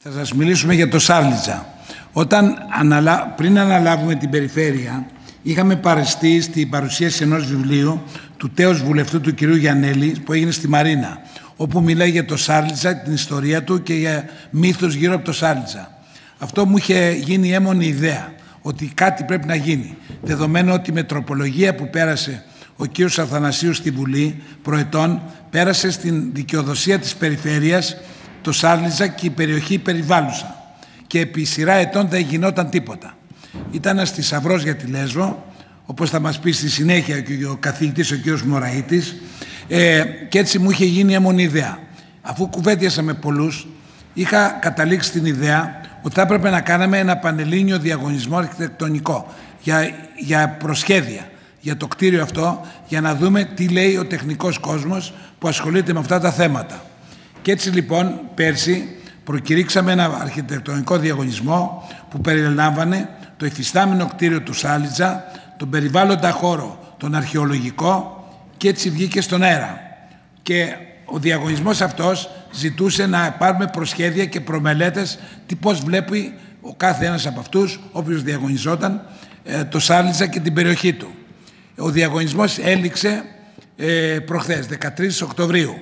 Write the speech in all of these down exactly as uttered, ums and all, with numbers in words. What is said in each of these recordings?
Θα σας μιλήσουμε για το Σάρλιτζα. Όταν αναλα... Πριν αναλάβουμε την περιφέρεια, είχαμε παρεστεί στην παρουσίαση ενός βιβλίου του τέος βουλευτού του κυρίου Γιαννέλη που έγινε στη Μαρίνα, όπου μιλάει για το Σάρλιτζα, την ιστορία του και για μύθους γύρω από το Σάρλιτζα. Αυτό μου είχε γίνει έμμονη ιδέα ότι κάτι πρέπει να γίνει, δεδομένου ότι με τροπολογία που πέρασε ο κύριος Αθανασίου στη Βουλή προετών, πέρασε στην δικαιοδοσία της περιφέρειας το Σάρλιτζα και η περιοχή περιβάλλουσα. Και επί σειρά ετών δεν γινόταν τίποτα. Ήταν ένας θησαυρός για τη Λέσβο, όπως θα μας πει στη συνέχεια και ο καθηγητής ο κύριος Μωραΐτης, ε, και έτσι μου είχε γίνει έμμονη ιδέα. Αφού κουβέντιασα με πολλούς, είχα καταλήξει την ιδέα ότι θα έπρεπε να κάναμε ένα πανελλήνιο διαγωνισμό αρχιτεκτονικό για, για προσχέδια για το κτίριο αυτό, για να δούμε τι λέει ο τεχνικός κόσμος που ασχολείται με αυτά τα θέματα. Και έτσι λοιπόν πέρσι προκηρύξαμε ένα αρχιτεκτονικό διαγωνισμό που περιλάμβανε το υφιστάμενο κτίριο του Σάρλιτζα, τον περιβάλλοντα χώρο, τον αρχαιολογικό, και έτσι βγήκε στον αέρα. Και ο διαγωνισμός αυτός ζητούσε να πάρουμε προσχέδια και προμελέτες τι πώς βλέπει ο κάθε ένας από αυτούς, όποιος διαγωνιζόταν, το Σάρλιτζα και την περιοχή του. Ο διαγωνισμός έληξε ε, προχθές, δεκατρείς Οκτωβρίου.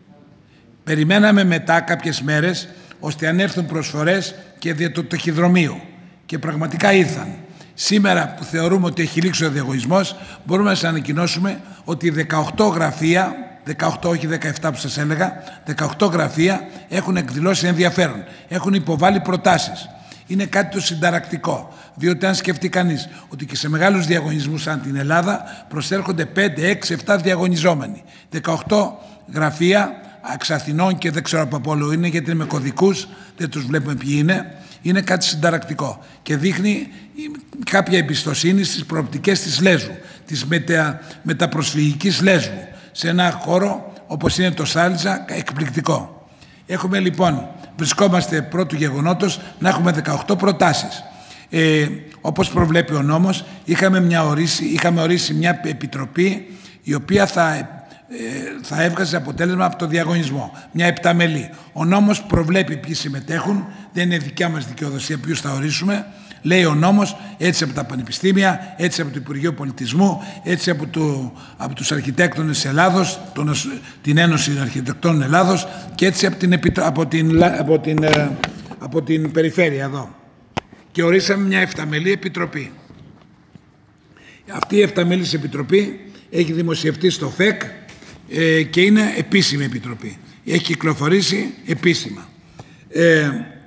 Περιμέναμε μετά κάποιες μέρες ώστε αν έρθουν προσφορές και δια το ταχυδρομείο. Και πραγματικά ήρθαν. Σήμερα που θεωρούμε ότι έχει λήξει ο διαγωνισμός, μπορούμε να σας ανακοινώσουμε ότι δεκαοκτώ γραφεία, δεκαοκτώ όχι δεκαεπτά που σας έλεγα, δεκαοκτώ γραφεία έχουν εκδηλώσει ενδιαφέρον. Έχουν υποβάλει προτάσεις. Είναι κάτι το συνταρακτικό. Διότι αν σκεφτεί κανείς ότι και σε μεγάλους διαγωνισμούς σαν την Ελλάδα προσέρχονται πέντε, έξι, επτά διαγωνιζόμενοι. δεκαοκτώ γραφεία εξ Αθηνών και δεν ξέρω από όλο είναι, γιατί είναι με κωδικούς, δεν τους βλέπουμε ποιοι είναι. Είναι κάτι συνταρακτικό και δείχνει κάποια εμπιστοσύνη στις προοπτικές της Λέσβου, της μετα, μεταπροσφυγικής Λέσβου, σε ένα χώρο όπως είναι το Σάρλιτζα, εκπληκτικό. Έχουμε λοιπόν, βρισκόμαστε πρώτου γεγονότος να έχουμε δεκαοκτώ προτάσεις. Ε, όπως προβλέπει ο νόμος, είχαμε, μια ορίσει, είχαμε ορίσει μια επιτροπή η οποία θα θα έβγαζε αποτέλεσμα από το διαγωνισμό. Μια επταμελή. Ο νόμος προβλέπει ποιοι συμμετέχουν, δεν είναι δικιά μας δικαιοδοσία ποιους θα ορίσουμε. Λέει ο νόμος, έτσι από τα πανεπιστήμια, έτσι από το Υπουργείο Πολιτισμού, έτσι από, το, από τους αρχιτέκτονες Ελλάδος, τον, την Ένωση Αρχιτεκτών Ελλάδος και έτσι από την, από την, από την, από την περιφέρεια εδώ. Και ορίσαμε μια επταμελή επιτροπή. Αυτή η επταμελής επιτροπή έχει δημοσιευτεί στο ΦΕΚ ε, και είναι επίσημη επιτροπή. Έχει κυκλοφορήσει επίσημα. Ε,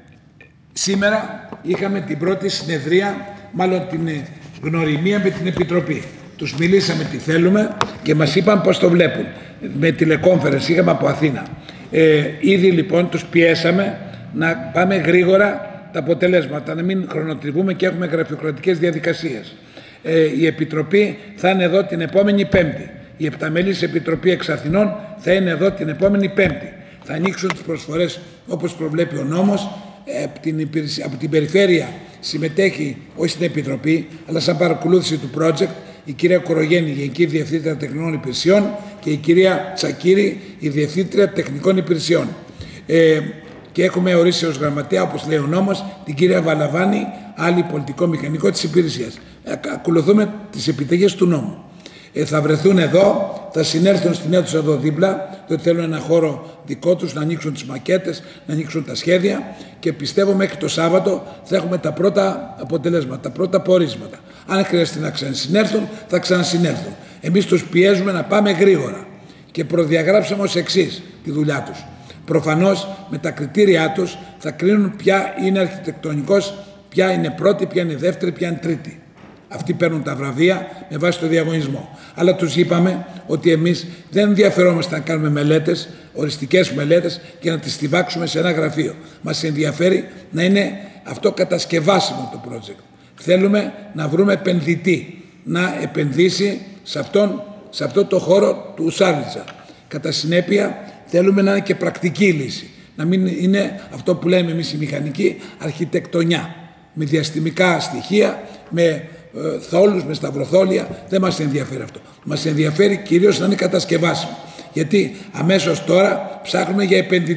σήμερα είχαμε την πρώτη συνεδρία, μάλλον την γνωριμία με την επιτροπή. Τους μιλήσαμε τι θέλουμε και μας είπαν πώς το βλέπουν. Με τηλεκόμφερες είχαμε από Αθήνα. Ε, ήδη λοιπόν τους πιέσαμε να πάμε γρήγορα τα αποτελέσματα, να μην χρονοτριβούμε και έχουμε γραφειοκρατικές διαδικασίες. Ε, η Επιτροπή θα είναι εδώ την επόμενη Πέμπτη. Η Επταμελής Επιτροπή εξ Αθηνών θα είναι εδώ την επόμενη Πέμπτη. Θα ανοίξουν τις προσφορές όπως προβλέπει ο νόμος. Ε, από, την υπηρεσία, από την περιφέρεια συμμετέχει, όχι στην Επιτροπή, αλλά σαν παρακολούθηση του project, η κυρία Κορογέννη, Γενική Διευθύντρια Τεχνικών Υπηρεσιών, και η κυρία Τσακύρη, η Διευθύντρια Τεχνικών Υπηρεσιών. Ε, και έχουμε ορίσει ως γραμματέα, όπως λέει ο νόμος, την κυρία Βαλαβάνη, άλλη πολιτικό μηχανικό της υπηρεσίας. Ακολουθούμε τις επιταγές του νόμου. Ε, θα βρεθούν εδώ, θα συνέλθουν στην αίθουσα εδώ δίπλα, διότι θέλουν ένα χώρο δικό τους, να ανοίξουν τις μακέτες, να ανοίξουν τα σχέδια, και πιστεύω μέχρι το Σάββατο θα έχουμε τα πρώτα αποτελέσματα, τα πρώτα πορίσματα. Αν χρειαστεί να ξανασυνέλθουν, θα ξανασυνέλθουν. Εμείς τους πιέζουμε να πάμε γρήγορα και προδιαγράψαμε ως εξής τη δουλειά τους. Προφανώς με τα κριτήριά τους θα κρίνουν ποια είναι αρχιτεκτονικός, ποια είναι πρώτη, ποια είναι δεύτερη, ποια είναι τρίτη. Αυτοί παίρνουν τα βραβεία με βάση το διαγωνισμό. Αλλά τους είπαμε ότι εμείς δεν ενδιαφερόμαστε να κάνουμε μελέτες, οριστικές μελέτες, και να τις στιβάξουμε σε ένα γραφείο. Μας ενδιαφέρει να είναι αυτό κατασκευάσιμο το project. Θέλουμε να βρούμε επενδυτή, να επενδύσει σε, αυτόν, σε αυτό το χώρο του Σάρλιτζα. Κατά συνέπεια, θέλουμε να είναι και πρακτική λύση. Να μην είναι αυτό που λέμε εμείς οι μηχανικοί, αρχιτεκτονιά. Με διαστημικά στοιχεία, με ε, θόλους, με σταυροθόλια. Δεν μας ενδιαφέρει αυτό. Μας ενδιαφέρει κυρίως να είναι κατασκευάσιμο. Γιατί αμέσως τώρα ψάχνουμε για επενδυτή.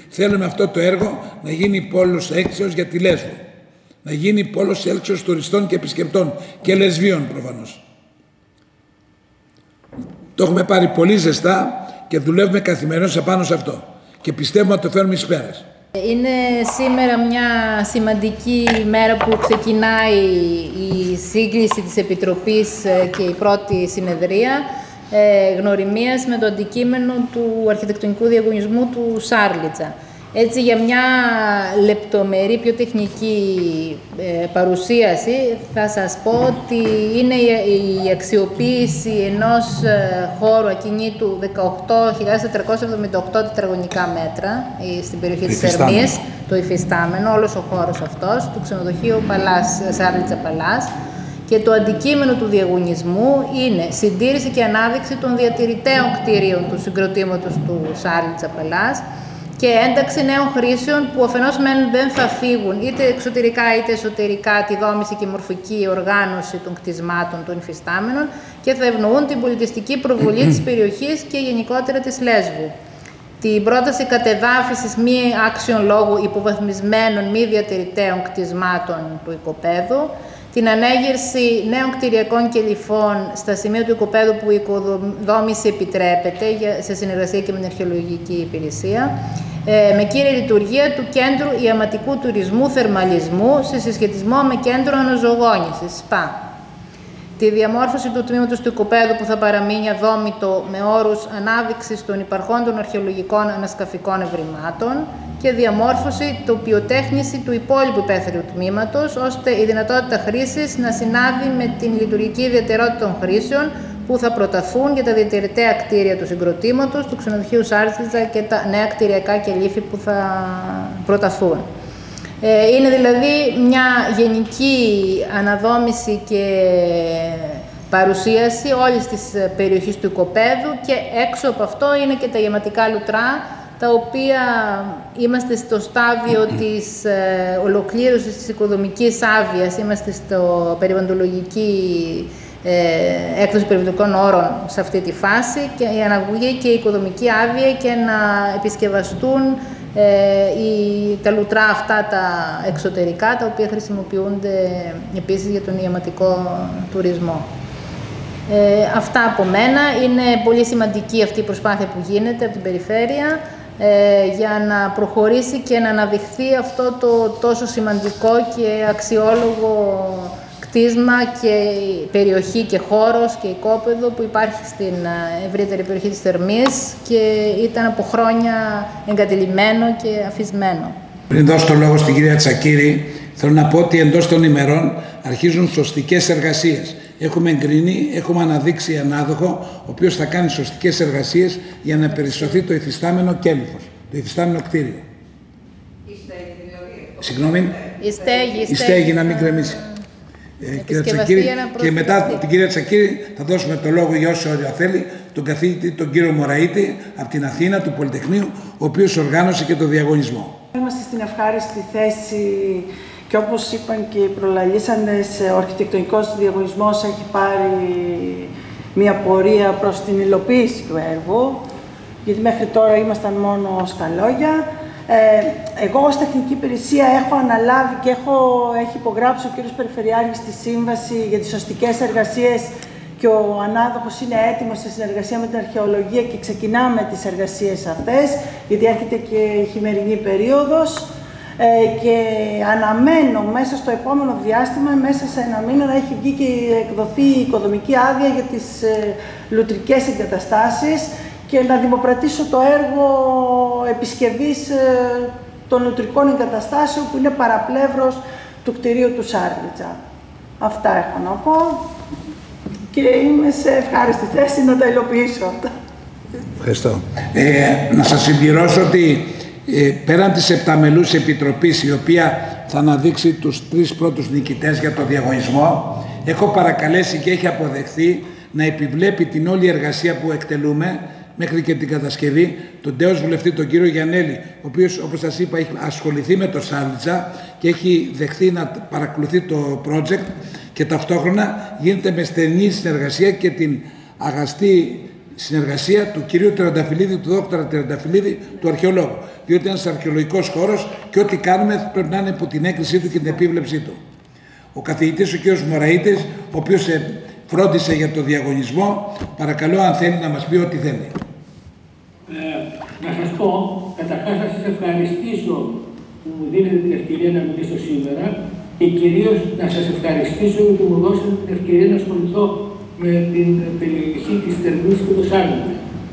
θέλουμε αυτό το έργο να γίνει πόλος έξεως για τη Λέσβο. Να γίνει πόλος έξεως τουριστών και επισκεπτών και λεσβίων προφανώς. Το έχουμε πάρει πολύ ζεστά και δουλεύουμε καθημερινώς επάνω σε αυτό. Και πιστεύουμε ότι το φέρνουμε εις πέρας. Είναι σήμερα μια σημαντική μέρα που ξεκινάει η σύγκληση της Επιτροπής και η πρώτη συνεδρία ε, γνωριμίας με το αντικείμενο του αρχιτεκτονικού διαγωνισμού του Σάρλιτσα. Έτσι, για μια λεπτομερή, πιο τεχνική ε, παρουσίαση, θα σας πω ότι είναι η, η αξιοποίηση ενός ε, χώρου ακινήτου δεκαοκτώ χιλιάδες τετρακόσια εβδομήντα οκτώ τετραγωνικά μέτρα ε, στην περιοχή της Ερμής, το υφιστάμενο, όλος ο χώρος αυτός, του ξενοδοχείου Παλάς, Σάρλιτσα Παλάς. Και το αντικείμενο του διαγωνισμού είναι συντήρηση και ανάδειξη των διατηρηταίων κτηρίων του συγκροτήματος του Σάρλιτσα Παλάς και ένταξη νέων χρήσεων που αφενός μεν δεν θα φύγουν είτε εξωτερικά είτε εσωτερικά τη δόμηση και μορφική οργάνωση των κτισμάτων των υφιστάμενων και θα ευνοούν την πολιτιστική προβολή της περιοχής και γενικότερα της Λέσβου. Την πρόταση κατεδάφισης μη άξιων λόγου υποβαθμισμένων μη διατηρηταίων κτισμάτων του οικοπαίδου, την ανέγερση νέων κτηριακών κελυφών στα σημεία του οικοπαίδου που η οικοδόμηση επιτρέπεται σε συνεργασία και με την αρχαιολογική υπηρεσία, με κύρια λειτουργία του κέντρου ιαματικού τουρισμού θερμαλισμού σε συσχετισμό με κέντρο αναζωογόνησης, ΣΠΑ. Τη διαμόρφωση του τμήματος του οικοπαίδου που θα παραμείνει αδόμητο με όρους ανάδειξης των υπαρχόντων αρχαιολογικών ανασκαφικών ευρημάτων και διαμόρφωση, τοπιοτέχνηση του υπόλοιπου υπαίθριου τμήματος, ώστε η δυνατότητα χρήσης να συνάδει με την λειτουργική ιδιαιτερότητα των χρήσεων που θα προταθούν για τα διατηρηταία κτίρια του συγκροτήματος, του ξενοδοχείου Σάρλιτσα και τα νέα κτηριακά κελύφη που θα προταθούν. Είναι δηλαδή μια γενική αναδόμηση και παρουσίαση όλης της περιοχής του οικοπαίδου και έξω από αυτό είναι και τα ιαματικά λουτρά, τα οποία είμαστε στο στάδιο της ε, ολοκλήρωσης της οικοδομικής άδειας, είμαστε στο περιβαλλοντολογική ε, έκδοση περιβαλλοντικών όρων σε αυτή τη φάση και η αναγωγή και η οικοδομική άδεια και να επισκευαστούν ε, οι, τα λουτρά αυτά τα εξωτερικά, τα οποία χρησιμοποιούνται επίσης για τον ιαματικό τουρισμό. Ε, αυτά από μένα. Είναι πολύ σημαντική αυτή η προσπάθεια που γίνεται από την περιφέρεια ε, για να προχωρήσει και να αναδειχθεί αυτό το τόσο σημαντικό και αξιόλογο κτίσμα και περιοχή και χώρος και οικόπεδο που υπάρχει στην ευρύτερη περιοχή της Ερμής και ήταν από χρόνια εγκατελειμμένο και αφισμένο. Πριν δώσω το λόγο στην κυρία Τσακίρη, θέλω να πω ότι εντός των ημερών αρχίζουν σωστικές εργασίες. Έχουμε εγκρίνει, έχουμε αναδείξει ανάδοχο, ο οποίος θα κάνει σωστικές εργασίες για να περισσωθεί το υφιστάμενο κέλυφος, το υφιστάμενο κτίριο. Η στέγη, δηλαδή. Συγγνώμη. Η στέγη, η στέγη να μην κρεμίσει. Ε, κυρία Τσακίρη, και μετά την κυρία Τσακίρη θα δώσουμε το λόγο για όσο ώρα θέλει, τον καθηγητή, τον κύριο Μωραήτη, από την Αθήνα, του Πολυτεχνείου, ο οποίος οργάνωσε και το διαγωνισμό. Είμαστε στην ευχάριστη θέση και όπως είπαν και οι προλαλήσαντες, ο αρχιτεκτονικός διαγωνισμός έχει πάρει μια πορεία προς την υλοποίηση του έργου, γιατί μέχρι τώρα ήμασταν μόνο στα λόγια. Ε, εγώ ως τεχνική υπηρεσία έχω αναλάβει και έχω, έχει υπογράψει ο κύριος Περιφερειάρχης τη σύμβαση για τις σωστικές εργασίες και ο ανάδοχος είναι έτοιμος σε συνεργασία με την αρχαιολογία και ξεκινάμε τις εργασίες αυτές, γιατί έρχεται και η χειμερινή περίοδος ε, και αναμένω μέσα στο επόμενο διάστημα, μέσα σε ένα μήνα, να έχει βγει και εκδοθεί η οικοδομική άδεια για τις ε, λουτρικές εγκαταστάσεις και να δημοπρατήσω το έργο επισκευής ε, των λουτρικών εγκαταστάσεων που είναι παραπλεύρος του κτηρίου του Σάρλιτσα. Αυτά έχω να πω και είμαι σε ευχάριστη θέση να τα υλοποιήσω αυτά. Ευχαριστώ. Ε, να σας συμπληρώσω ότι ε, πέραν της επταμελούς επιτροπής, η οποία θα αναδείξει τους τρεις πρώτους νικητές για το διαγωνισμό, έχω παρακαλέσει και έχει αποδεχθεί να επιβλέπει την όλη εργασία που εκτελούμε μέχρι και την κατασκευή, τον τέος βουλευτή, τον κύριο Γιαννέλη, ο οποίος, όπως σας είπα, έχει ασχοληθεί με το Σάρλιτσα και έχει δεχθεί να παρακολουθεί το project και ταυτόχρονα γίνεται με στενή συνεργασία και την αγαστή συνεργασία του κυρίου Τριανταφυλλίδη, του δόκτωρα Τριανταφυλλίδη, του αρχαιολόγου. Διότι είναι ένας αρχαιολογικός χώρος και ό,τι κάνουμε πρέπει να είναι υπό την έγκρισή του και την επίβλεψή του. Ο καθηγητής ο κ. Μωραΐτης, ο οποίος φρόντισε για το διαγωνισμό, παρακαλώ αν θέλει να μας πει ό,τι θέλει. Ε, να σας πω, καταρχάς να σας ευχαριστήσω που μου δίνετε την ευκαιρία να μιλήσω σήμερα και κυρίως να σας ευχαριστήσω γιατί μου δώσετε την ευκαιρία να ασχοληθώ με την περιοχή της Θερμής και το Σάλιβα.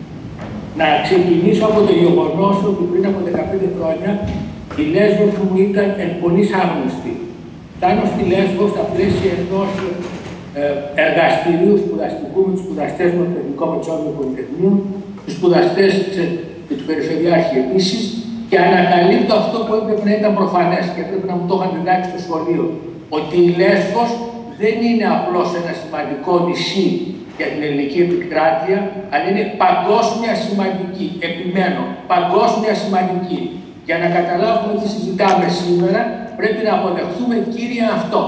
Να ξεκινήσω από το γεγονός ότι πριν από δεκαπέντε χρόνια η Λέσβος μου ήταν εν πολλής άγνωστη. Φτάνω στη Λέσβο στα πλαίσια ενός εργαστηρίου σπουδαστικού με τους σπουδαστές μου του Εθνικού Μετσόβιου Πολυτεχνείου, τους σπουδαστές και του Περιφερειάρχη επίσης, και ανακαλύπτω αυτό που έπρεπε να ήταν προφανές και έπρεπε να μου το είχαν διδάξει στο σχολείο, ότι η Λέσβος δεν είναι απλώς ένα σημαντικό νησί για την ελληνική επικράτεια, αλλά είναι παγκόσμια σημαντική. Επιμένω, παγκόσμια σημαντική. Για να καταλάβουμε τι συζητάμε σήμερα, πρέπει να αποδεχθούμε κύρια αυτό.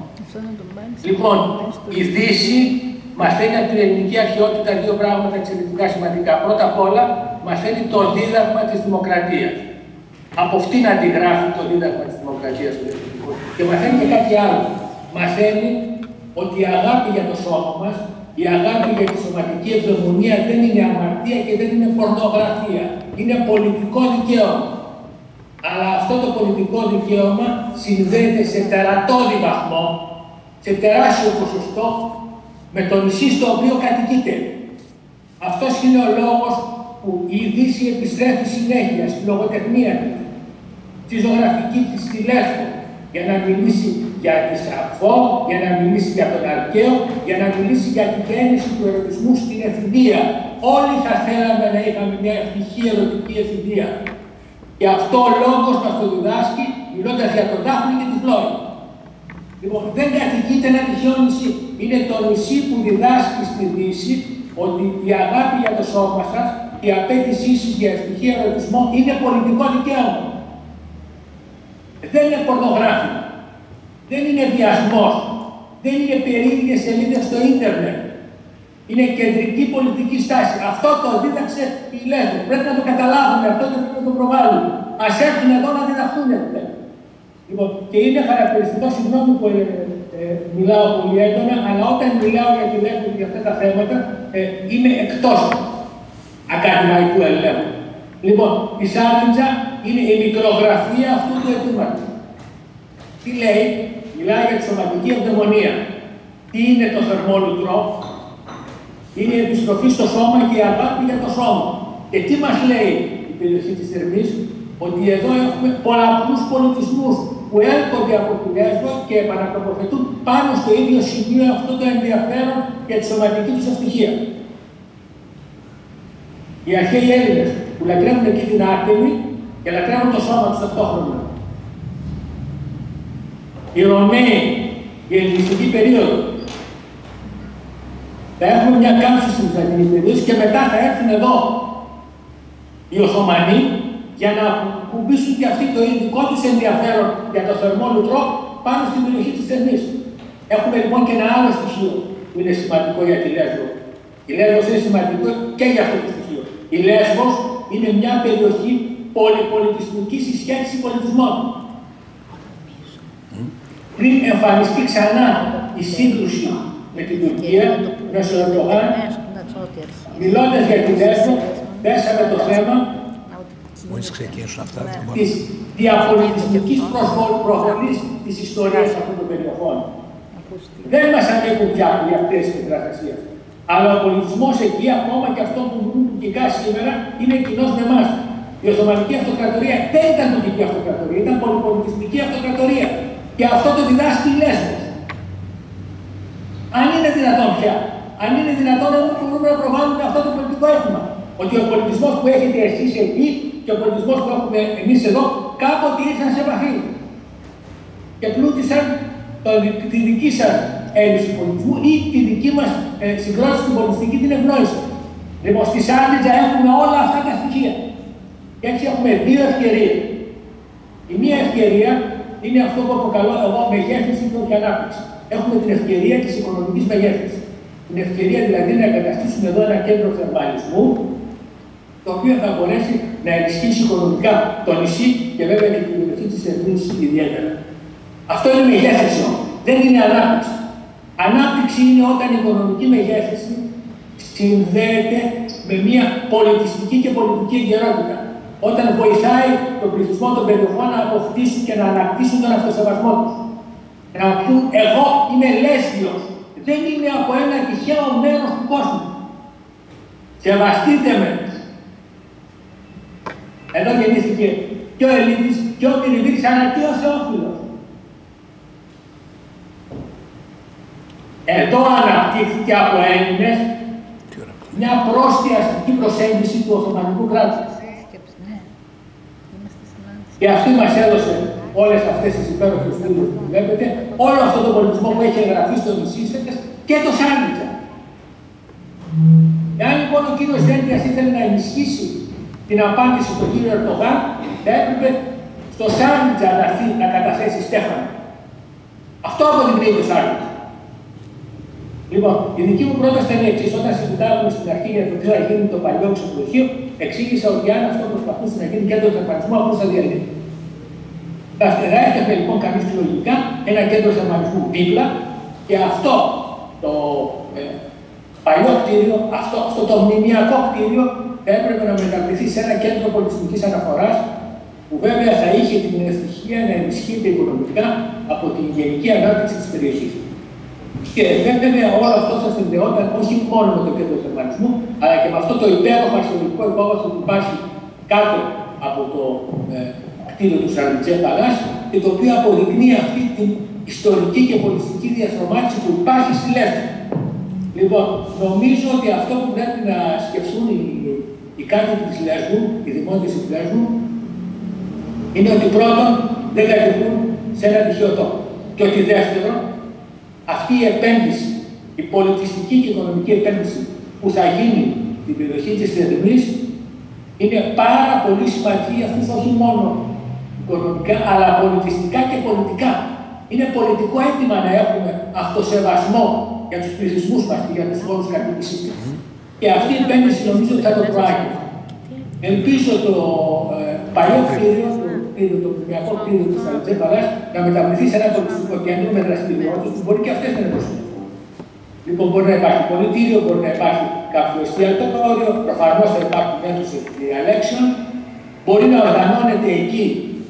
Λοιπόν, η Δύση μαθαίνει από την ελληνική αρχαιότητα δύο πράγματα εξαιρετικά σημαντικά. Πρώτα απ' όλα, μαθαίνει το δίδαγμα της δημοκρατίας. Από αυτήν αντιγράφει το δίδαγμα της δημοκρατίας στο δευτικό. Και μαθαίνει και κάτι άλλο. Μαθαίνει ότι η αγάπη για το σώμα μας, η αγάπη για τη σωματική ευδαιμονία δεν είναι αμαρτία και δεν είναι πορνογραφία. Είναι πολιτικό δικαίωμα. Αλλά αυτό το πολιτικό δικαίωμα συνδέεται σε τερατώδη βαθμό, σε τεράστιο ποσοστό, με το νησί στο οποίο κατοικείται. Αυτός είναι ο λόγος που η Δύση επιστρέφει συνέχεια στη λογοτεχνία της, στη ζωγραφική της, στη Λέσβο, για να μιλήσει για τη Σαφώ, για να μιλήσει για τον Αρκαίο, για να μιλήσει για την γέννηση του ερωτισμού στην εφηβεία. Όλοι θα θέλαμε να είχαμε μια ευτυχή ερωτική εφηβεία. Και αυτό ο λόγος μας το διδάσκει, μιλώντας για τον Δάφνη και τη Φλόρη. Λοιπόν, δεν κατοικείται ένα τυχαίο νησί. Είναι το νησί που διδάσκει στη Δύση ότι η αγάπη για το σώμα σας, η απέτησή σας για ευτυχή ερωτισμό είναι πολιτικό δικαίωμα. Δεν είναι πορνογράφημα. Δεν είναι βιασμός. Δεν είναι περίεργες σελίδες στο ίντερνετ. Είναι κεντρική πολιτική στάση. Αυτό το δίδαξε η Λέσβο. Πρέπει να το καταλάβουμε, αυτό δεν πρέπει να το προβάλλουμε. Ας έρθουν εδώ να διδαχθούν. Λοιπόν, και είναι χαρακτηριστικό, συγγνώμη που ε, ε, μιλάω πολύ έντονα, αλλά όταν μιλάω για τη Λέσβο και για αυτά τα θέματα, ε, είμαι εκτός ακαδημαϊκού ελέγχου. Λοιπόν, η Σάλιντζα είναι η μικρογραφία αυτού του αιτήματος. Τι λέει, μιλάει για τη σωματική ευδαιμονία. Τι είναι το θερμόλουτρο? Είναι η επιστροφή στο σώμα και η αγάπη για το σώμα. Και τι μας λέει η περιοχή της Θερμής? Ότι εδώ έχουμε πολλαπλούς πολιτισμούς που έρχονται από τη Λέσβο και επανατοποθετούν πάνω στο ίδιο σημείο αυτό το ενδιαφέρον για τη σωματική τους ευτυχία. Οι αρχαίοι Έλληνες που λατρεύουν εκεί την Άρτεμη και λατρεύουν το σώμα τους ταυτόχρονα. Οι Ρωμαίοι, η ελληνιστική περίοδο, θα έχουμε μια κάμψη στην Βυζαντινή περίοδο και μετά θα έρθουν εδώ οι Οθωμανοί για να κουμπίσουν και αυτοί το ειδικό τους ενδιαφέρον για το θερμόλουτρο πάνω στην περιοχή της Θερμής. Έχουμε λοιπόν και ένα άλλο στοιχείο που είναι σημαντικό για τη Λέσβο. Η Λέσβος είναι σημαντικό και για αυτό το στοιχείο. Η Λέσβος είναι μια περιοχή πολυπολιτισμική συσχέτιση πολιτισμών. Πριν εμφανιστεί ξανά η σύγκρουση με την Τουρκία, με τον Ερντογάν, μιλώντας για τη Λέσβο, θέσαμε το θέμα της διαπολιτισμικής προβολής της ιστορίας αυτών των περιοχών. Δεν μας ανήκουν πια οι αυτές τις εκδραστασίες. Αλλά ο πολιτισμός εκεί, ακόμα και αυτό που μιλούν τουρκικά σήμερα, είναι κοινός με εμάς. Η Οθωμανική Αυτοκρατορία δεν ήταν τουρκική αυτοκρατορία, ήταν πολυπολιτισμική αυτοκρατορία. Και αυτό το διδάσκει η Λέσβος. Αν είναι δυνατόν πια, αν είναι δυνατόν να μπορούμε να προβάλλουμε αυτό το πολιτικό αίτημα. Ότι ο πολιτισμός που έχετε εσείς εκεί και ο πολιτισμός που έχουμε εμείς εδώ, κάποτε ήρθαν σε επαφή. Και πλούτησαν το, τη δική σας έλλειψη πολιτισμού ή τη δική μας ε, συγκρότηση στην πολιτιστική την ευνόηση. Λοιπόν, στη Σάλιντζα έχουμε όλα αυτά τα στοιχεία. Και έτσι έχουμε δύο ευκαιρίες. Η μία ευκαιρία είναι αυτό που αποκαλώ εγώ μεγέθυνση και όχι ανάπτυξη. Έχουμε την ευκαιρία της οικονομικής μεγέθυνσης. την ευκαιρία δηλαδή να εγκαταστήσουμε εδώ ένα κέντρο θερμαλισμού, το οποίο θα μπορέσει να ενισχύσει οικονομικά το νησί και βέβαια και την περιοχή της Ερμής ιδιαίτερα. Αυτό είναι μεγέθυνση όμως, δεν είναι ανάπτυξη. Ανάπτυξη είναι όταν η οικονομική μεγέθυνση συνδέεται με μια πολιτιστική και πολιτική εγκαιρότητα. Όταν βοηθάει τον πληθυσμό των περιοχών να αποκτήσουν και να ανακτήσουν τον αυτοσεβασμό τους. Να πούν, εγώ είμαι λέσβιος, δεν είμαι από ένα τυχαίο μέρος του κόσμου. Σεβαστείτε με. Εδώ γεννήθηκε και ο Ελίτης και ο Πυρηβίτης, αλλά και ο Θεόφιλος. Εδώ αναπτύχθηκε από Έλληνες μια πρόστια αστική προσέγγιση του Οθωμανικού κράτους. Και αυτή μας έδωσε όλες αυτές τις υπέροχες φίλους που βλέπετε, όλο αυτόν τον πολιτισμό που έχει εγγραφεί στο νησί και το Σάρλιτζα. Εάν λοιπόν ο κύριος Δέντιας ήθελε να ενισχύσει την απάντηση στον κύριο Ερντογάν, θα έπρεπε στο Σάρλιτζα να, να καταθέσει στέφανο. Αυτό αποδεικνύει το Σάρλιτζα. Λοιπόν, η δική μου πρόταση ήταν η εξής. Όταν συζητάγαμε στην αρχή για το τι θα γίνει το παλιό ξενοδοχείο, εξήγησα ότι αν αυτό προσπαθούσε να γίνει κέντρο θερμανισμού, απλώς θα διαλύει. Θα έφτιαχνε λοιπόν κανείς λογικά ένα κέντρο θερμανισμού δίπλα και αυτό το ε, παλιό κτίριο, αυτό, αυτό το μνημιακό κτίριο θα έπρεπε να μεταβληθεί σε ένα κέντρο πολιτισμικής αναφοράς που βέβαια θα είχε την ευτυχία να ενισχύεται οικονομικά από την γενική ανάπτυξη της περιοχής. Και βέβαια όλο αυτό θα συνδεόταν όχι μόνο με το κέντρο θερμανισμού, αλλά και με αυτό το υπέροχο αρχαιολογικό υπόβαθρο που υπάρχει κάτω από το ε, κτίριο του Σαρλιτζέ Παλάς και το οποίο αποδεικνύει αυτή την ιστορική και πολιτιστική διαστρωμάτιση που υπάρχει στη Λέσβο. Λοιπόν, νομίζω ότι αυτό που πρέπει να σκεφτούν οι, οι κάτοικοι της Λέσβου, οι δημότες της Λέσβου, είναι ότι πρώτον δεν κατοικούν σε ένα τυχαίο τόπο. Και ότι δεύτερον, αυτή η επένδυση, η πολιτιστική και οικονομική επένδυση που θα γίνει στην περιοχή της Ερμής είναι πάρα πολύ σημαντική για αυτούς όχι μόνο οικονομικά, αλλά πολιτιστικά και πολιτικά. Είναι πολιτικό αίτημα να έχουμε αυτοσεβασμό για τους πληθυσμούς μας και για τους χώρους κατοίκησης μας. Και αυτή η επένδυση νομίζω ότι θα το προάγει. Ελπίζω το ε, παλιό κτίριο, το, το πληθυσμιακό κτίριο του Σαρλιτζέ Παλάς, να μεταβληθεί σε ένα πολιτιστικό κέντρο με δραστηριότητες που μπορεί και αυτές να είναι προσωπικές. Λοιπόν, μπορεί να υπάρχει πολιτήριο, μπορεί να υπάρχει κάποιο εστιατόριο, προφανώς θα υπάρχουν αίθουσες διαλέξεων, μπορεί να οργανώνεται εκεί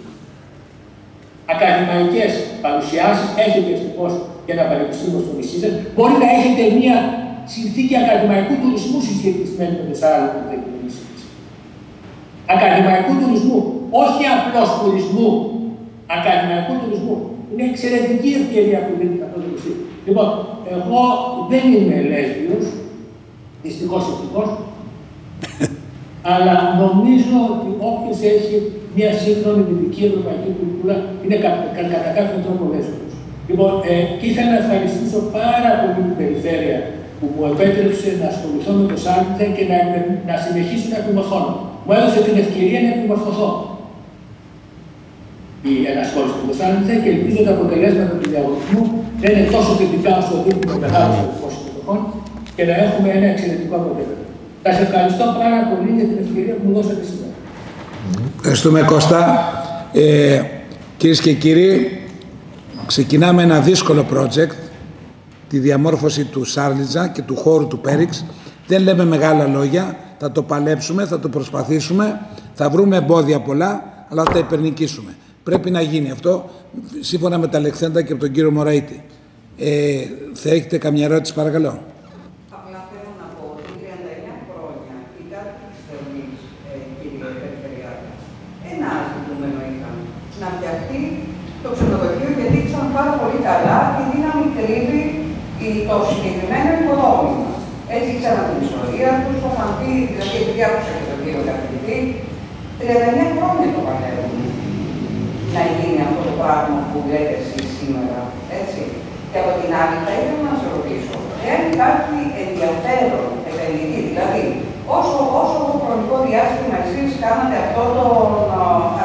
ακαδημαϊκές παρουσιάσεις, έχετε ευτυχώς και ένα πανεπιστήμιο στο νησί σας, μπορεί να έχετε μια συνθήκη ακαδημαϊκού τουρισμού συσχετισμένη με το Σάρλιτζα που έχει το νησί σας. Ακαδημαϊκού τουρισμού, όχι απλώς τουρισμού, ακαδημαϊκού τουρισμού. Είναι εξαιρετική ευκαιρία που δίνει αυτό το νησί. Λοιπόν, εγώ δεν είμαι λέσβιος, δυστυχώς ευτυχώς, αλλά νομίζω ότι όποιος έχει μια σύγχρονη δυτική ευρωπαϊκή κουλτούρα είναι κατά κάποιον τρόπο λέσβιος. Λοιπόν, ε, και ήθελα να ευχαριστήσω πάρα πολύ την περιφέρεια που μου επέτρεψε να ασχοληθώ με το Σάρλιτζα και να, να συνεχίσω να επιμορφώνω. Μου έδωσε την ευκαιρία να επιμορφωθώ η ενασχόληση με το Σάρλιτζα και ελπίζω τα αποτελέσματα του διαγωνισμού να είναι τόσο θετικά όσο δείχνει με μεγάλο αριθμό συμμετοχών και να έχουμε ένα εξαιρετικό αποτέλεσμα. Σας ευχαριστώ πάρα πολύ για την ευκαιρία που μου δώσατε σήμερα. Ευχαριστούμε Κώστα. Ε, κυρίες και κύριοι, ξεκινάμε ένα δύσκολο project, τη διαμόρφωση του Σάρλιτζα και του χώρου του Πέριξ. Δεν λέμε μεγάλα λόγια, θα το παλέψουμε, θα το προσπαθήσουμε, θα βρούμε εμπόδια πολλά, αλλά θα τα υπερνικήσουμε. Πρέπει να γίνει αυτό, σύμφωνα με τα λεχθέντα και από τον κύριο Μωραήτη. Ε, θα έχετε καμιά ερώτηση, παρακαλώ. Απλά θέλω να πω ότι τριάντα εννέα χρόνια οι κάτοικοι της Ερμής, ε, κύριε Περιφερειάρχη, ένα ζητούμενο είχαν. Να φτιαχτεί το ξενοδοχείο, γιατί ήξεραν πάρα πολύ καλά τι δύναμη κρύβει το συγκεκριμένο οικοδόμημα. Έτσι ήξεραν την ιστορία του, το είχαν πει, δηλαδή επειδή άκουσα και τον κύριο καθηγητή, τριάντα εννέα χρόνια το παλεύουν να γίνει αυτό το πράγμα που λέτε εσείς σήμερα. Έτσι. Και από την άλλη, θα ήθελα να σας ρωτήσω, εάν υπάρχει ενδιαφέρον επενδυτή, δηλαδή όσο, όσο το χρονικό διάστημα εσείς κάνατε αυτό τον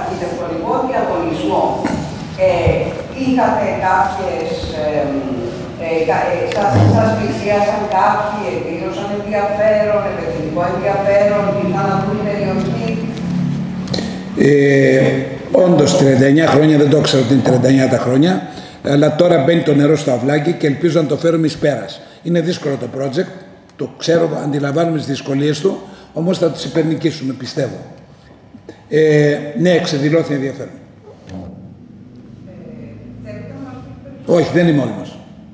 αρχιτεκτονικό διαγωνισμό, ε, είχατε κάποιες ε, Ε, σας, σας πλησίασαν κάποιοι, εκδήλωσαν ενδιαφέρον, επενδυτικό ενδιαφέρον, ήρθαν να δουν περιοχή. Ε, όντως τριάντα εννιά χρόνια, δεν το ξέρω ότι είναι τριάντα εννιά τα χρόνια, αλλά τώρα μπαίνει το νερό στο αυλάκι και ελπίζω να το φέρουμε εις πέρας. Είναι δύσκολο το project, το ξέρω, αντιλαμβάνομαι τις δυσκολίες του, όμως θα τις υπερνικήσουμε, πιστεύω. Ε, ναι, εξεδηλώθηκε ενδιαφέρον. Ε, Όχι, δεν είμαι μόνιμος.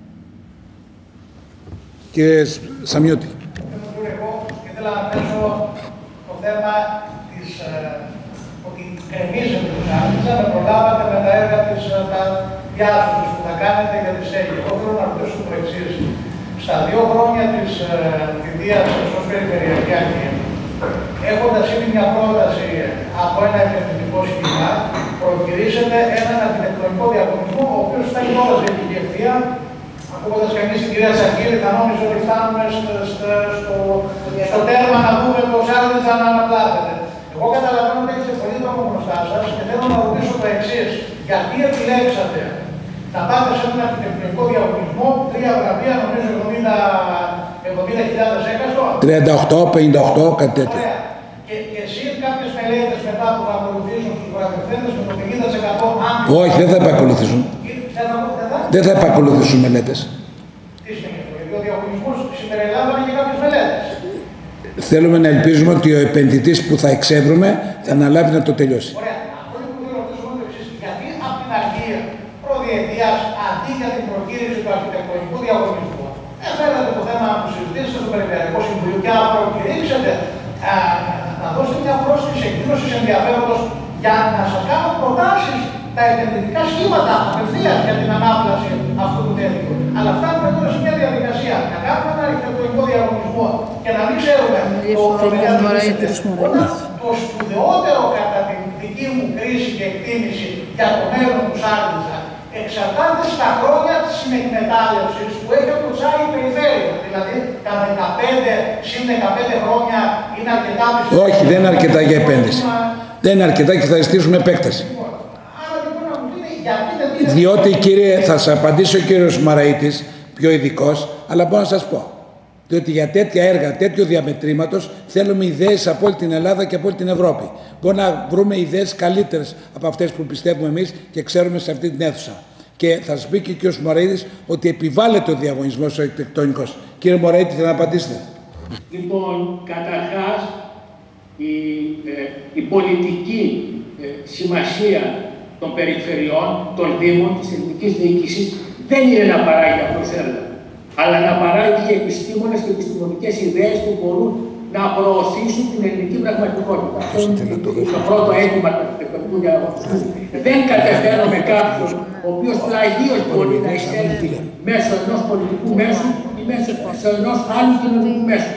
Κύριε Σαμιώτη. Εγώ ήθελα να θέσω το θέμα της, ε, ότι εμίζετε τους Άρτιτσα, με προλάβατε με τα έργα της τα διάσωσης που θα κάνετε για τη ΣΕΓΙ. Εγώ θέλω να ρωτήσω το εξής. Στα δύο χρόνια της ε, θητείας ως Περιφερειακή Αρχή, έχοντας ήδη μια πρόταση από ένα επενδυτικό σχήμα, προκυρήσετε έναν αρχιτεκτονικό διαγωνισμό, ο οποίος θα είναι όλος για την ευθεία. Ακούγοντας κανείς την κυρία Τσακίρη, θα νόμιζε ότι φτάνουμε στο, στο, στο, στο τέρμα να δούμε το Άρτιτσα να αναπλάθεται. Εγώ καταλαβαίνω ότι έχετε πολύ δρόμο μπροστά σας και θέλω να ρωτήσω το εξής. Γιατί επιλέξατε να πάτε σε έναν αρχιτεκτονικό διαγωνισμό, τρία βραβεία, νομίζω εβδομήντα χιλιάδες έκαστο. τριάντα οκτώ, πενήντα οκτώ, κάτι τέτοιο. Ωραία. Και, και εσείς κάποιες μελέτες μετά που θα ακολουθήσουν στους βραβευτέντες με το πενήντα τοις εκατό αν... Όχι, δεν θα επακολουθήσουν. Δεν θα επακολουθήσουν μελέτες. Τι σημαίνει αυτό, γιατί ο διαγωνισμός συμπεριλάμβανε και κάποιες μελέτες. Θέλουμε να ελπίζουμε ότι ο επενδυτής που θα εξεύρουμε θα αναλάβει να το τελειώσει. Ωραία. Αυτό που θέλω να ρωτήσω είναι το εξής. Γιατί από την αρχή προδιετίας αντί για την προκήρυξη του αρχιτεκτονικού διαγωνισμού, έφερατε το θέμα να το συζητήσετε στο Περιφερειακό Συμβουλίο και να προκηρύξετε, α, να δώσετε μια πρόσκληση εκδήλωση ενδιαφέροντος για να σας κάνω προτάσεις τα επενδυτικά σχήματα απευθείας για την ανάπλαση αυτού του τέτοιου. Αλλά φτάνουμε τώρα σε μια διαδικασία να κάνουμε ένα αρχιτεκτονικό διαγωνισμό και να μην ξέρουμε το όταν το σπουδαιότερο κατά την δική μου κρίση και εκτίμηση για το μέλλον του Άρτιτσα εξαρτάται στα χρόνια της συνεκμετάλλευσης που έχει αποτσάει η περιφέρεια. Δηλαδή, τα δεκαπέντε συν δεκαπέντε χρόνια είναι αρκετά. Όχι, δεν είναι αρκετά για επένδυση. Δεν είναι αρκετά και θα ζητήσουμε επέκταση. Διότι, κύριε, θα σας απαντήσει ο κύριος Μαραΐτης, πιο ειδικός, αλλά μπορώ να σας πω. Διότι για τέτοια έργα, τέτοιο διαμετρήματος, θέλουμε ιδέες από όλη την Ελλάδα και από όλη την Ευρώπη. Μπορούμε να βρούμε ιδέες καλύτερες από αυτές που πιστεύουμε εμείς και ξέρουμε σε αυτή την αίθουσα. Και θα σας πει και ο κύριος Μαραΐτης ότι επιβάλλεται ο διαγωνισμός ο αρχιτεκτονικός. Κύριε Μαραΐτη, θέλετε να απαντήσετε. Λοιπόν, καταρχάς, η, ε, η πολιτική ε, σημασία των περιφερειών, των Δήμων, της εθνικής διοίκησης δεν είναι να παράγει απλώς έργα, αλλά να παράγει επιστήμονες και επιστημονικές ιδέες που μπορούν να προωθήσουν την ελληνική πραγματικότητα. Αυτό είναι το πρώτο αίτημα του αρχιτεκτονικού διαγωνισμού. Δεν καταφέρνουμε κάποιον ο οποίος πλαγίως μπορεί να εισέλθει μέσω ενός πολιτικού μέσου ή μέσω ενός άλλου κοινωνικού μέσου.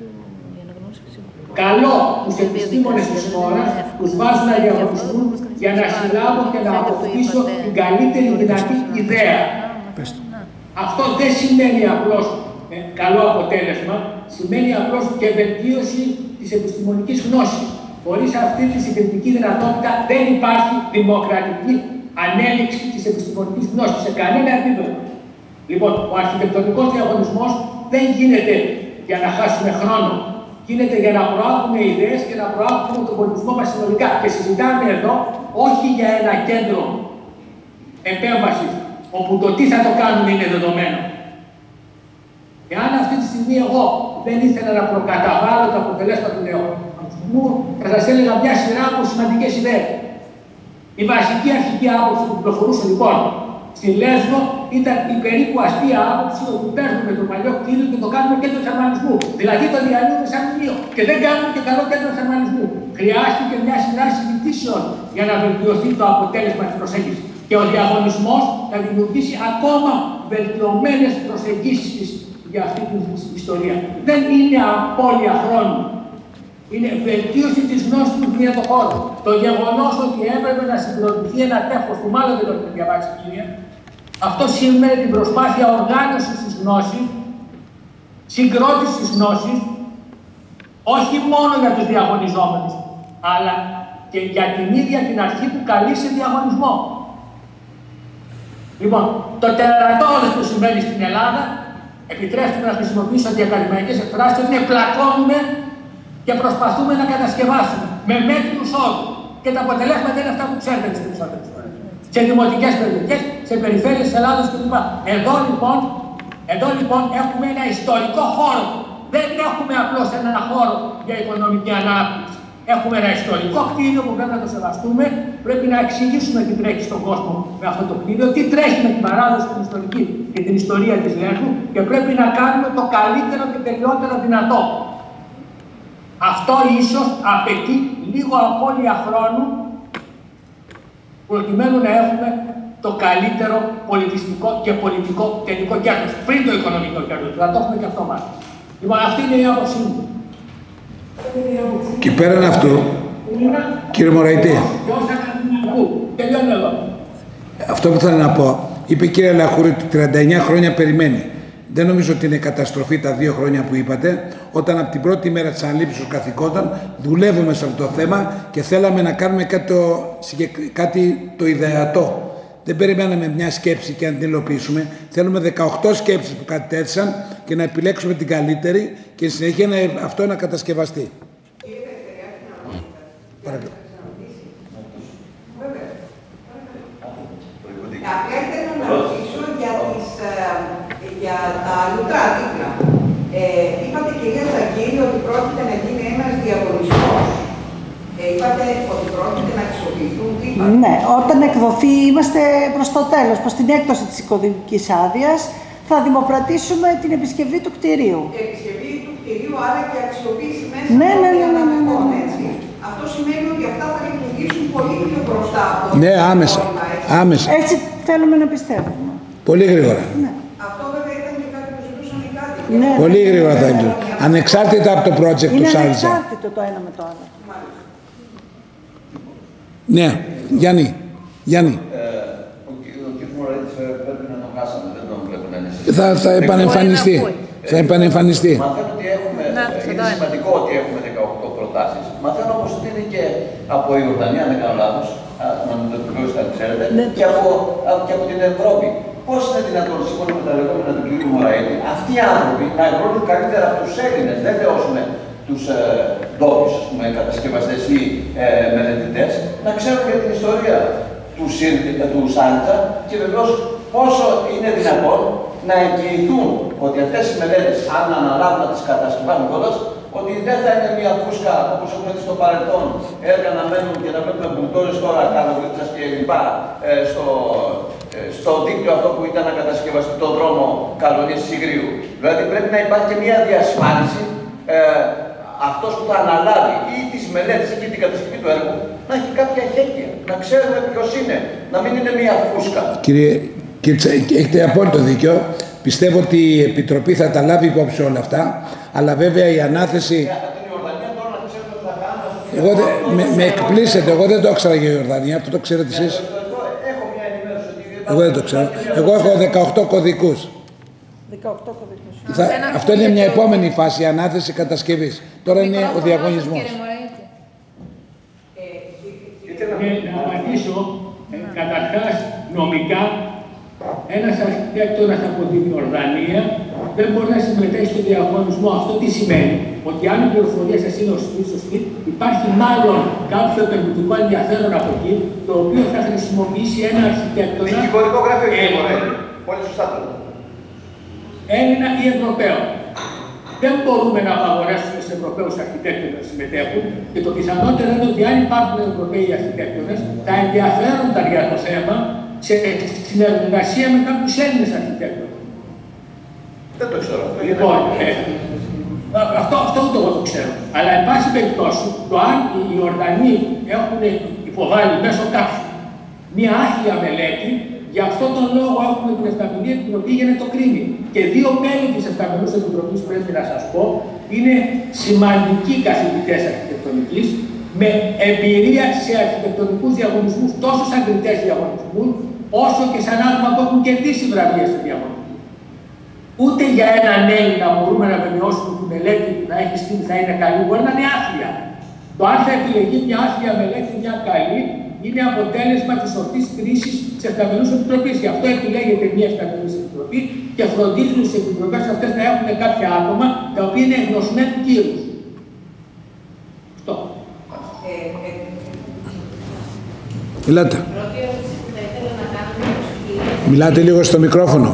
Καλό τους επιστήμονες της χώρας, τους βάζουν να διαγωνιστούν για να συλλάβουν και να αποκτήσουν την καλύτερη δυνατή ιδέα. Αυτό δεν σημαίνει απλώς ε, καλό αποτέλεσμα, σημαίνει απλώς και βελτίωση της επιστημονικής γνώσης. Χωρίς αυτή τη συγκριτική δυνατότητα δεν υπάρχει δημοκρατική ανέλυξη της επιστημονικής γνώσης σε κανένα επίπεδο. Λοιπόν, ο αρχιτεκτονικός διαγωνισμός δεν γίνεται για να χάσουμε χρόνο. Γίνεται για να προάγουμε ιδέες και να προάγουμε τον πολιτισμό μας συνολικά. Και συζητάμε εδώ όχι για ένα κέντρο επέμβασης, όπου το τι θα το κάνουμε είναι δεδομένο. Εάν αυτή τη στιγμή εγώ δεν ήθελα να προκαταβάλω τα αποτελέσματα του διαγωνισμού, θα σας έλεγα μια σειρά από σημαντικές ιδέες. Η βασική αρχική άποψη που κυκλοφορούσε λοιπόν στη Λέσβο ήταν η περίπου αστεία άποψη ότι παίρνουμε το παλιό κτίριο και το κάνουμε κέντρο θερμανισμού. Δηλαδή το διαλύουμε σαν μνήμα και δεν κάνουμε και καλό κέντρο θερμανισμού. Χρειάστηκε μια σειρά συζητήσεων για να βελτιωθεί το αποτέλεσμα της προσέγγισης. Και ο διαγωνισμός θα δημιουργήσει ακόμα βελτιωμένες προσεγγίσεις για αυτή την ιστορία. Δεν είναι απώλεια χρόνου. Είναι βελτίωση της γνώσης του για τον χώρο. Το γεγονός ότι έπρεπε να συγκροτηθεί ένα τέχος που μάλλον δεν το έχετε διαβάσει, κύριε, αυτό σημαίνει την προσπάθεια οργάνωσης της γνώσης, συγκρότησης της γνώσης, όχι μόνο για τους διαγωνιζόμενους, αλλά και για την ίδια την αρχή που καλεί σε διαγωνισμό. Λοιπόν, το τερατώδες που συμβαίνει στην Ελλάδα, επιτρέψτε να χρησιμοποιήσω αντιακαδημαϊκές εκφράσεις, είναι πλακώνουμε και προσπαθούμε να κατασκευάσουμε με μέτριους όρους. Και τα αποτελέσματα είναι αυτά που ξέρετε στις περισσότερες φορές. Σε δημοτικές περιοχές, σε περιφέρειες της Ελλάδας κλπ. Εδώ λοιπόν, εδώ λοιπόν έχουμε ένα ιστορικό χώρο. Δεν έχουμε απλώς ένα χώρο για οικονομική ανάπτυξη. Έχουμε ένα ιστορικό κτίριο που πρέπει να το σεβαστούμε. Πρέπει να εξηγήσουμε τι τρέχει στον κόσμο με αυτό το κτίριο, τι τρέχει με την παράδοση την ιστορική και την ιστορία της Λέσβου και πρέπει να κάνουμε το καλύτερο και τελειότερο δυνατό. Αυτό ίσως απαιτεί λίγο απώλεια χρόνου προκειμένου να έχουμε το καλύτερο πολιτιστικό και πολιτικό τελικό κέρδος. Πριν το οικονομικό κέρδος, θα το έχουμε και αυτό μάθει. Λοιπόν, αυτή είναι η άποψή μου. Και πέραν αυτού, κύριε Μωραϊτή, τελειώνει εδώ. Αυτό που θέλω να πω, είπε η κυρία Λαχούρη ότι τριάντα εννιά χρόνια περιμένει. Δεν νομίζω ότι είναι καταστροφή τα δύο χρόνια που είπατε, όταν από την πρώτη μέρα της ανλήψης καθηκόντων δουλεύουμε σε αυτό το θέμα και θέλαμε να κάνουμε κάτι το, κάτι το ιδεατό. Δεν περιμέναμε μια σκέψη και να την υλοποιήσουμε. Θέλουμε δεκαοκτώ σκέψεις που κατέθεσαν και να επιλέξουμε την καλύτερη και στη συνέχεια να, αυτό να κατασκευαστεί. Παρακαλώ. Απλά ήθελα να ρωτήσω για, τις, για τα λουτρά δίπλα. Ε, είπατε, κυρία Τζακίρη, ότι πρόκειται να γίνει ένας διαγωνισμός. Ε, είπατε ότι πρόκειται να αξιοποιηθούν δίπλα. Ναι, όταν εκδοθεί, είμαστε προς το τέλος, προς την έκδοση της οικοδομικής άδειας, θα δημοπρατήσουμε την επισκευή του κτηρίου. Επισκευή του κτηρίου, άρα και αξιοποίηση μέσα ναι, των ναι, ναι, ναι, ναι, ναι, ναι. έτσι. Αυτό σημαίνει ότι αυτά θα λειτουργήσουν πολύ πιο μπροστά από το ναι, άμεσα. άμεσα. Έτσι θέλουμε να πιστεύουμε. Πολύ γρήγορα. Ναι. Αυτό βέβαια ήταν και κάτι που ζητούσαν οι κάτοικοι. Ναι, πολύ γρήγορα θα είναι. Ανεξάρτητα από το project είναι του Σάλτζα. Είναι ανεξάρτητο το ένα με το άλλο. Ναι, Γιάννη. Γιάννη. Ε, ο κ. Μωραϊτής πρέπει να το χάσαμε, δεν τον βλέπω να είναι εσείς. Θα, θα επανεμφανιστεί. Θα επανεμφανιστεί. Μαθαίνω ότι έχουμε, να, είναι σημαντικό ότι έχουμε δεκαοκτώ προτάσεις. Μαθαίνω όμως ότι είναι και από η Ιορδανία, αν δεν κάνω λάθος, να μην το επιβεβαιώσετε αν ξέρετε, ναι, και, από, και από την Ευρώπη. Πώς είναι δυνατόν, σύμφωνα με τα λεγόμενα του κ. Μωραϊτη, αυτοί οι άνθρωποι να γνωρίζουν καλύτερα από τους Έλληνες, δεν λεώσουμε τους ε, ντόπιους, ας πούμε, κατασκευαστές ή ε, μελετητές, να ξέρουν για την ιστορία του, του Σάλτζα και βεβαίως πόσο είναι δυνατόν να εγγυηθούν ότι αυτές οι μελέτες, αν αναλάβουν να τις κατασκευάσουν κιόλας, ότι δεν θα είναι μια φούσκα όπως έχουμε δει στο παρελθόν, έργα να μένουν και να βλέπουμε μπουλντόζες τώρα, καλογρίτσας και λοιπά, ε, στο, ε, στο δίκτυο αυτό που ήταν να κατασκευαστεί το δρόμο Καλονίας Σιγρίου. Δηλαδή πρέπει να υπάρχει και μια διασφάλιση ε, αυτός που θα αναλάβει ή τις μελέτες ή την κατασκευή του έργου να έχει κάποια εχέγγυα, να ξέρουμε ποιος είναι, να μην είναι μια φούσκα. Κύριε, κύριε έχετε απόλυτο δίκιο. Πιστεύω ότι η Επιτροπή θα τα λάβει υπόψη όλα αυτά, αλλά βέβαια η ανάθεση... Εγώ δε, με, με εκπλήσετε, εγώ δεν το ήξερα για η Ιορδανία, αυτό το ξέρετε εσείς. Εγώ δεν το ξέρω. Εγώ έχω δεκαοκτώ κωδικούς. δεκαοκτώ κωδικούς. Θα, αυτό είναι μια επόμενη φάση, η ανάθεση κατασκευής. Τώρα είναι ο διαγωνισμός. Να απαντήσω, καταρχάς νομικά, ένας αρχιτέκτονας από την Ιορδανία δεν μπορεί να συμμετέχει στο διαγωνισμό. Αυτό τι σημαίνει? Ότι αν η πληροφορία σας είναι σωστή, υπάρχει μάλλον κάποιο επενδυτικό ενδιαφέρον από εκεί, το οποίο θα χρησιμοποιήσει ένα αρχιτέκτονα. Δικηγορικό γράφει ο Μωραϊτη. Πολύ σωστά το λέω. Έλληνα ή Ευρωπαίο. Δεν μπορούμε να απαγορεύσουμε στους Ευρωπαίους αρχιτέκτονες να συμμετέχουν και το πιθανότερο είναι ότι αν υπάρχουν Ευρωπαίοι αρχιτέκτονες, θα ενδιαφέρονταν για το θέμα σε συνεργασία με κάποιους Έλληνες αρχιτέκτονες. Δεν το ξέρω. Λοιπόν, ε, αυτό, αυτό ούτε εγώ το ξέρω. Αλλά, εν πάση περιπτώσει, το αν οι Ιορδανοί έχουν υποβάλει μέσω κάποιου μια άθλια μελέτη, γι' αυτόν τον λόγο έχουμε την Ευταμινή Επιτροπή για να το κρίνει. Και δύο μέλη της Ευταμινούς Επιτροπής, πρέπει να σας πω, είναι σημαντικοί καθηγητές αρχιτεκτονικής, με εμπειρία σε αρχιτεκτονικούς διαγωνισμούς, τόσο σαν κριτές διαγωνισμούς, όσο και σαν άτομα που έχουν κερδίσει βραβεία σε διαγωνισμούς. Ούτε για έναν Έλληνα μπορούμε να βεβαιώσουμε ότι η μελέτη που να έχει στείλει θα είναι καλή, μπορεί να είναι άθλια. Το αν θα επιλεγεί μια άθλια μελέτη, μια καλή, είναι αποτέλεσμα της ορθής κρίσης της Ευκαμενούς Επιτροπής. Γι' αυτό επιλέγεται μια Ευκαμενής Επιτροπή και φροντίζουν στις επιτροπές αυτές να έχουν κάποια άτομα τα οποία είναι εγνωσμένου κύρους. Αυτό. Μιλάτε. Μιλάτε λίγο στο μικρόφωνο.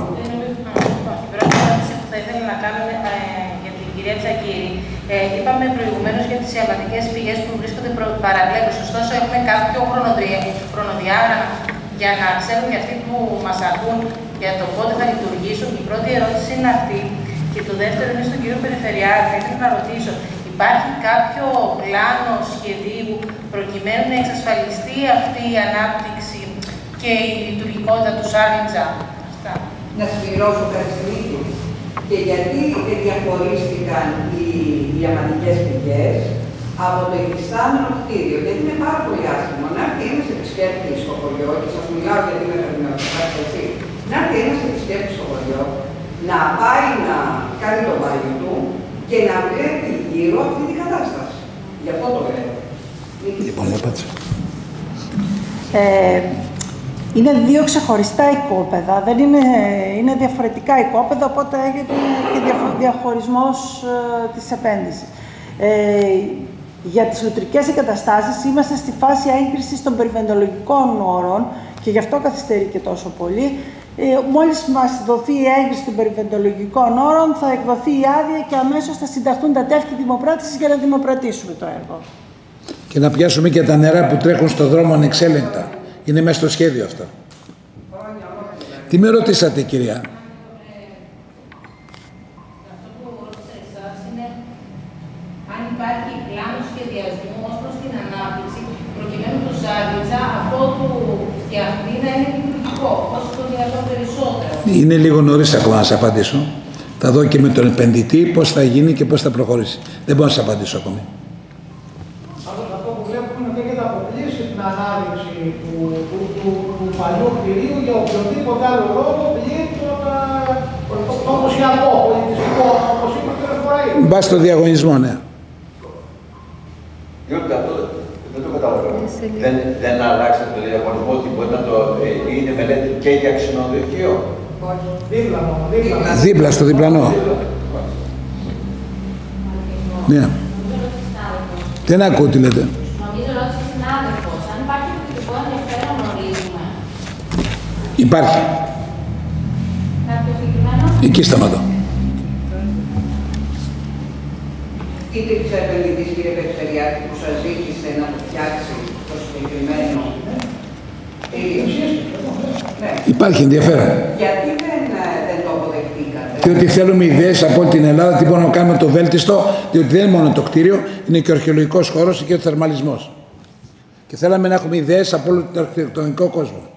Ε, είπαμε προηγουμένως για τις ιαματικές πηγές που βρίσκονται παραβλέπως. Ωστόσο, έχουμε κάποιο χρονοδιάγραμμα για να ξέρουν και αυτοί που μας ακούν για το πότε θα λειτουργήσουν. Η πρώτη ερώτηση είναι αυτή. Και το δεύτερο είναι στον κύριο Περιφερειάρχη. Θα ήθελα να ρωτήσω, υπάρχει κάποιο πλάνο σχεδίου προκειμένου να εξασφαλιστεί αυτή η ανάπτυξη και η λειτουργικότητα του Σάλιντζα? Αυτά. Να συμπληρώσω Καριστηλίκη. Και γιατί διαχωρίστηκαν οι ιαματικές πηγές από το υφιστάμενο κτίριο? Γιατί είναι πάρα πολύ άσχημο να έρθει ένας επισκέπτης στο χωριό, και σας μιλάω γιατί είμαι θερμινότητας, έτσι, να έρθει ένας επισκέπτης στο χωριό, να πάει να κάνει το μπάνιο του και να βλέπει γύρω αυτή την κατάσταση. Γι' αυτό το λέω. Λοιπόν, έπατσε. Ε, Είναι δύο ξεχωριστά οικόπεδα, δεν είναι, είναι διαφορετικά οικόπεδα, οπότε έγινε και διαχωρισμός ε, της επένδυσης. Ε, για τις λουτρικές εγκαταστάσεις είμαστε στη φάση έγκρισης των περιβαλλοντολογικών όρων και γι' αυτό καθυστερεί και τόσο πολύ. Ε, μόλις μας δοθεί η έγκριση των περιβαλλοντολογικών όρων, θα εκδοθεί η άδεια και αμέσως θα συνταχθούν τα τεύχη δημοπράτησης για να δημοπρατήσουμε το έργο. Και να πιάσουμε και τα νερά που τρέχουν στον δρόμο ανεξέλεγκτα. Είναι μέσα στο σχέδιο αυτό. Τι με ρωτήσατε, κυρία? Αυτό που ρώτησα εσάς είναι αν υπάρχει πλάνο σχεδιασμού ως προς την ανάπτυξη προκειμένου το Σάλιντζα από του φτιαχτεί να είναι λειτουργικό, όσο το δυνατόν περισσότερο. Είναι λίγο νωρίς ακόμα να σας απαντήσω. Θα δω και με τον επενδυτή πώς θα γίνει και πώς θα προχωρήσει. Δεν μπορώ να σας απαντήσω ακόμη. Αυτό που βλέπουμε είναι ότι έχετε αποκλείσει την ανάλυση του, του, του, του παλιού κτηρίου για οποιοδήποτε άλλο λόγο πλήττει τον τομοσιακό, πολιτιστικό, όπως είπατε την φορά. Μπα στο διαγωνισμό, ναι. Διότι αυτό δεν το καταλαβαίνω. Δεν, δεν αλλάξατε το διαγωνισμό ότι μπορεί να το είναι μελέτη και για ξενοδοχείο. Δίπλα μόνο, δίπλα. Δίπλα στο διπλανό. Ναι. Δεν ακούω τι λέτε. Νομίζω ρώτησε συνάδελφος, αν υπάρχει πολιτικό ενδιαφέρον γνωρίζουμε. Υπάρχει. Κάποιο συγκεκριμένο? Εκεί σταματώ. Υπήρξε επενδυτής, κύριε Περιφερειάρχη, που σας ζήτησε να το φτιάξει το συγκεκριμένο κτίριο? Ναι. Υπάρχει ενδιαφέρον. Γιατί δεν, δεν το αποδεχτήκατε? Διότι θέλουμε ιδέες από την Ελλάδα, τι μπορούμε να κάνουμε το βέλτιστο, διότι δεν είναι μόνο το κτίριο, είναι και ο αρχαιολογικός χώρος και ο θερμαλισμός. Και θέλαμε να έχουμε ιδέες από όλο τον αρχιτεκτονικό κόσμο.